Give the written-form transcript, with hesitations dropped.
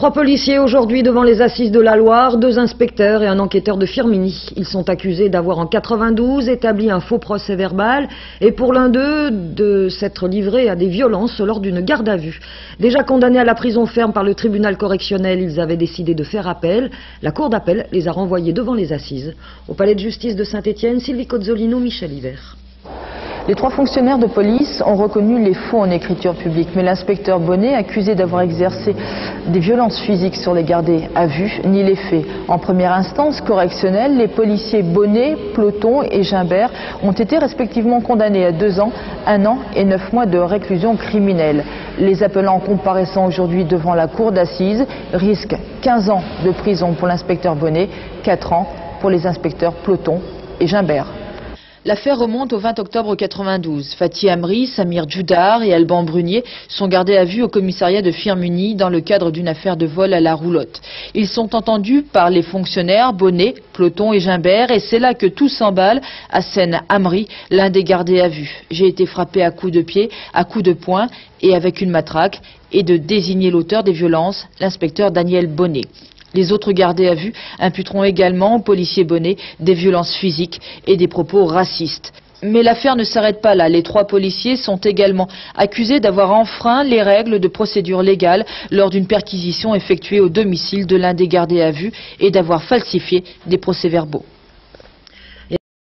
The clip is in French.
3 policiers aujourd'hui devant les assises de la Loire, 2 inspecteurs et un enquêteur de Firminy. Ils sont accusés d'avoir en 92 établi un faux procès verbal et pour l'un d'eux de s'être livré à des violences lors d'une garde à vue. Déjà condamnés à la prison ferme par le tribunal correctionnel, ils avaient décidé de faire appel. La cour d'appel les a renvoyés devant les assises. Au palais de justice de Saint-Étienne, Sylvie Cozzolino, Michel Hiver. Les 3 fonctionnaires de police ont reconnu les faux en écriture publique, mais l'inspecteur Bonnet, accusé d'avoir exercé des violences physiques sur les gardés à vue, nie les faits. En première instance correctionnelle, les policiers Bonnet, Ploton et Gimbert ont été respectivement condamnés à 2 ans, 1 an et 9 mois de réclusion criminelle. Les appelants comparaissant aujourd'hui devant la cour d'assises risquent 15 ans de prison pour l'inspecteur Bonnet, 4 ans pour les inspecteurs Ploton et Gimbert. L'affaire remonte au 20 octobre 92. Fatih Amri, Samir Djoudar et Alban Brunier sont gardés à vue au commissariat de Firminy dans le cadre d'une affaire de vol à la roulotte. Ils sont entendus par les fonctionnaires Bonnet, Ploton et Gimbert et c'est là que tout s'emballe, assène Amri, l'un des gardés à vue. J'ai été frappé à coups de pied, à coups de poing et avec une matraque et de désigner l'auteur des violences, l'inspecteur Daniel Bonnet. Les autres gardés à vue imputeront également au policier Bonnet des violences physiques et des propos racistes. Mais l'affaire ne s'arrête pas là. Les 3 policiers sont également accusés d'avoir enfreint les règles de procédure légale lors d'une perquisition effectuée au domicile de l'un des gardés à vue et d'avoir falsifié des procès-verbaux.